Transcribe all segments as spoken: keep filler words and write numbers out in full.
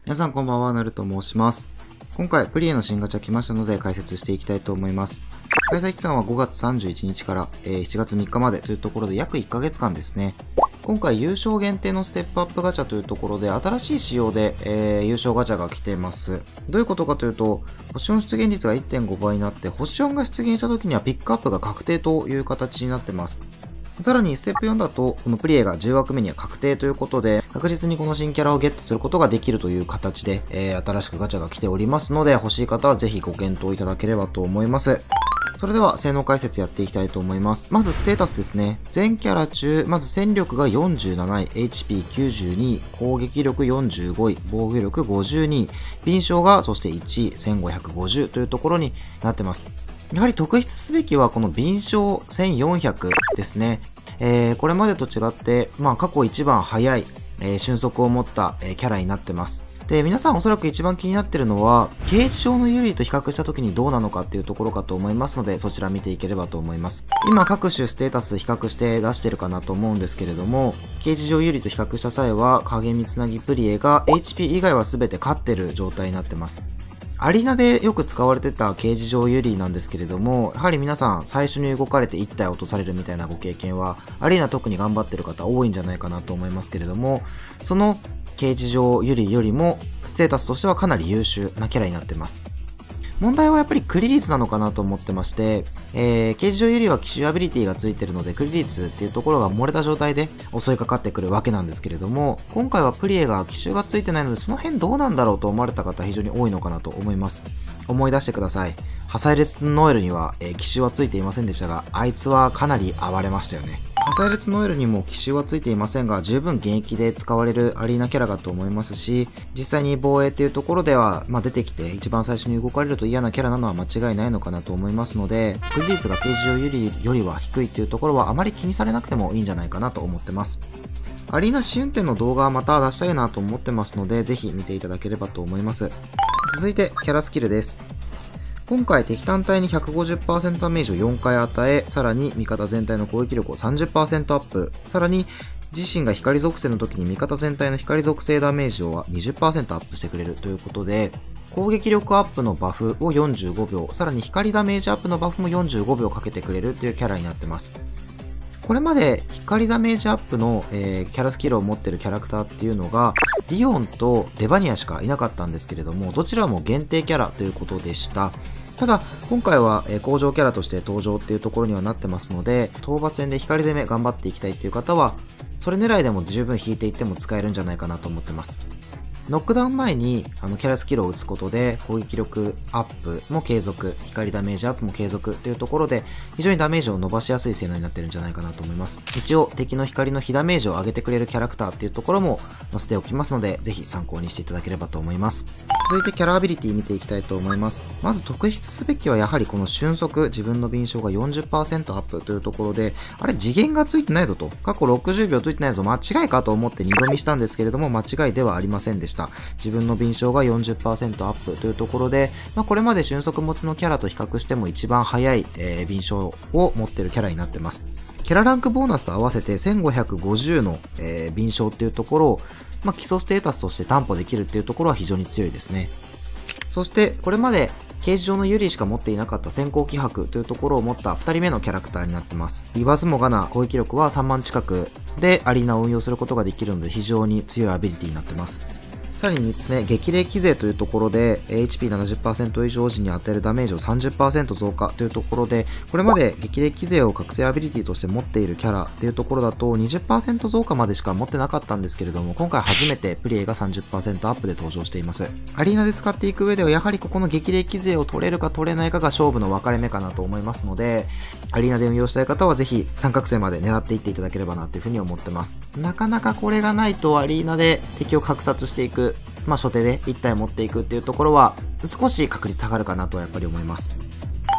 皆さんこんばんは、なると申します。今回、プリエの新ガチャ来ましたので解説していきたいと思います。開催期間はごがつさんじゅういちにちからしちがつみっかまでというところで約いっかげつかんですね。今回優勝限定のステップアップガチャというところで新しい仕様で、えー、優勝ガチャが来ています。どういうことかというと、星よん出現率が いってんごばいになって星よんが出現した時にはピックアップが確定という形になってます。さらにステップよんだと、このプリエがじゅうわくめには確定ということで、確実にこの新キャラをゲットすることができるという形で、えー、新しくガチャが来ておりますので、欲しい方はぜひご検討いただければと思います。それでは性能解説やっていきたいと思います。まずステータスですね。全キャラ中、まず戦力がよんじゅうなない、エイチピーきゅうじゅうに、攻撃力よんじゅうごい、防御力ごじゅうに、敏捷がそしていちい、せんごひゃくごじゅうというところになってます。やはり特筆すべきはこの敏捷せんよんひゃくですね。えー、これまでと違って、まあ過去一番早い、えー、俊足を持った、えー、キャラになってます。で、皆さんおそらく一番気になってるのは、形状のユリと比較した時にどうなのかっていうところかと思いますので、そちら見ていければと思います。今各種ステータス比較して出してるかなと思うんですけれども、形状ユリと比較した際は、影見つなぎプリエが エイチピー 以外は全て勝ってる状態になってます。アリーナでよく使われてた形状ユリなんですけれども、やはり皆さん最初に動かれていったい落とされるみたいなご経験は、アリーナ特に頑張ってる方多いんじゃないかなと思いますけれども、その形状ユリよりもステータスとしてはかなり優秀なキャラになってます。問題はやっぱりクリ率なのかなと思ってまして、えー、形状よりは奇襲アビリティがついてるので、クリ率っていうところが漏れた状態で襲いかかってくるわけなんですけれども、今回はプリエが奇襲がついてないので、その辺どうなんだろうと思われた方非常に多いのかなと思います。思い出してください。破砕列ノエルには、えー、奇襲はついていませんでしたが、あいつはかなり暴れましたよね。破砕列ノエルにも奇襲はついていませんが、十分現役で使われるアリーナキャラだと思いますし、実際に防衛っていうところでは、まあ、出てきて一番最初に動かれると嫌なキャラなのは間違いないのかなと思いますので、クリ率が形状よりよりは低いっていうところはあまり気にされなくてもいいんじゃないかなと思ってます。アリーナ試運転の動画はまた出したいなと思ってますので、ぜひ見ていただければと思います。続いてキャラスキルです。今回敵単体に ひゃくごじゅっパーセント ダメージをよんかい与え、さらに味方全体の攻撃力を さんじゅっパーセント アップ、さらに自身が光属性の時に味方全体の光属性ダメージを にじゅっパーセント アップしてくれるということで、攻撃力アップのバフをよんじゅうごびょう、さらに光ダメージアップのバフもよんじゅうごびょうかけてくれるというキャラになってます。これまで光ダメージアップの、えー、キャラスキルを持ってるキャラクターっていうのがリオンとレバニアしかいなかったんですけれども、どちらも限定キャラということでした。ただ、今回は、えー、向上キャラとして登場っていうところにはなってますので、討伐戦で光攻め頑張っていきたいっていう方は、それ狙いでも十分引いていっても使えるんじゃないかなと思ってます。ノックダウン前にあのキャラスキルを打つことで攻撃力アップも継続、光ダメージアップも継続というところで非常にダメージを伸ばしやすい性能になってるんじゃないかなと思います。一応敵の光の被ダメージを上げてくれるキャラクターっていうところも載せておきますので、ぜひ参考にしていただければと思います。続いてキャラアビリティ見ていきたいと思います。まず特筆すべきはやはりこの俊足、自分の敏捷が よんじゅっパーセント アップというところで、あれ次元がついてないぞと、過去ろくじゅうびょうついてないぞ、間違いかと思って二度見したんですけれども、間違いではありませんでした。自分の敏捷が よんじゅっパーセント アップというところで、まあ、これまで俊足持ちのキャラと比較しても一番早い、えー、敏捷を持ってるキャラになってます。キャラランクボーナスと合わせてせんごひゃくごじゅうの、えー、敏捷っていうところを、まあ、基礎ステータスとして担保できるっていうところは非常に強いですね。そしてこれまで形状のユリしか持っていなかった先行気迫というところを持ったふたりめのキャラクターになってます。言わずもがな攻撃力はさんまん近くでアリーナを運用することができるので非常に強いアビリティになってます。さらにみっつめ、激励騎勢というところで エイチピーななじゅっパーセント 以上時に与えるダメージを さんじゅっパーセント 増加というところで、これまで激励騎勢を覚醒アビリティとして持っているキャラっていうところだと にじゅっパーセント 増加までしか持ってなかったんですけれども、今回初めてプリエが さんじゅっパーセント アップで登場しています。アリーナで使っていく上ではやはりここの激励騎勢を取れるか取れないかが勝負の分かれ目かなと思いますので、アリーナで運用したい方はぜひ三角星まで狙っていっていただければなっていうふうに思ってます。なかなかこれがないとアリーナで敵を格殺していく、まあ初手でいったい持っていくっていうところは少し確率下がるかなとはやっぱり思います。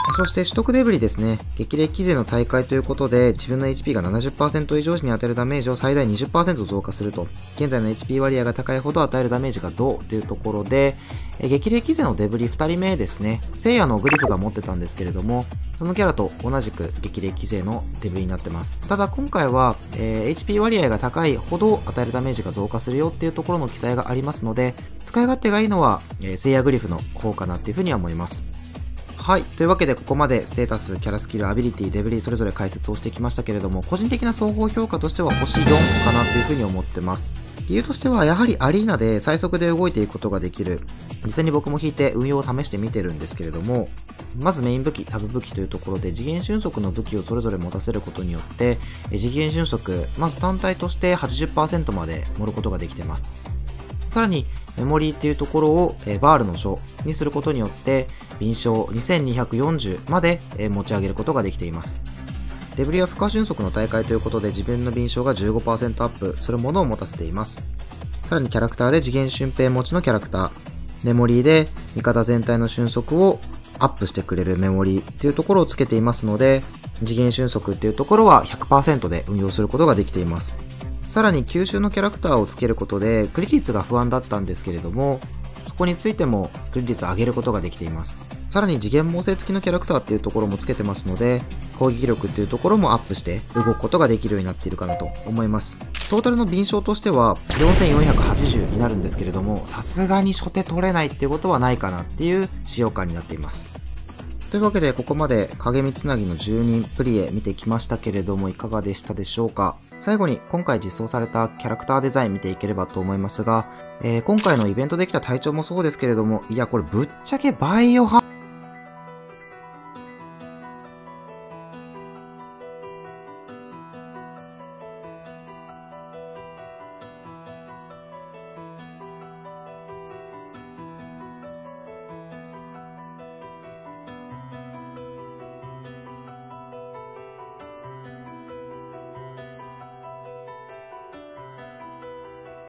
そして取得デブリですね。激励機勢の大会ということで、自分の エイチピー が ななじゅっパーセント 以上時に与えるダメージを最大 にじゅっパーセント 増加すると。現在の エイチピー 割合が高いほど与えるダメージが増というところで、え激励機勢のデブリふたりめですね。聖夜のグリフが持ってたんですけれども、そのキャラと同じく激励機勢のデブリになってます。ただ今回は、えー、エイチピー 割合が高いほど与えるダメージが増加するよっていうところの記載がありますので、使い勝手がいいのは、えー、聖夜グリフの方かなっていうふうには思います。はい。というわけで、ここまでステータス、キャラスキル、アビリティ、デブリそれぞれ解説をしてきましたけれども、個人的な総合評価としては星よんかなというふうに思ってます。理由としては、やはりアリーナで最速で動いていくことができる。実際に僕も引いて運用を試してみてるんですけれども、まずメイン武器、サブ武器というところで次元瞬足の武器をそれぞれ持たせることによって、次元瞬足、まず単体として はちじゅっパーセント まで盛ることができています。さらに、メモリーっていうところをバールの書にすることによって、敏捷にせんにひゃくよんじゅうまで持ち上げることができています。デブリは不可瞬足の大会ということで自分の敏捷が じゅうごパーセント アップするものを持たせています。さらにキャラクターで次元瞬平持ちのキャラクター、メモリーで味方全体の瞬足をアップしてくれるメモリーっていうところをつけていますので、次元瞬足っていうところは ひゃくパーセント で運用することができています。さらに吸収のキャラクターをつけることでクリ率が不安だったんですけれども、そこについてもクリ率を上げることができています。さらに次元猛省付きのキャラクターっていうところもつけてますので、攻撃力っていうところもアップして動くことができるようになっているかなと思います。トータルの敏捷としてはよんせんよんひゃくはちじゅうになるんですけれども、さすがに初手取れないっていうことはないかなっていう使用感になっています。というわけでここまで影見つなぎのじゅうにんプリエ見てきましたけれどもいかがでしたでしょうか。最後に今回実装されたキャラクターデザイン見ていければと思いますが、えー、今回のイベントできた隊長もそうですけれども、いやこれぶっちゃけバイオハ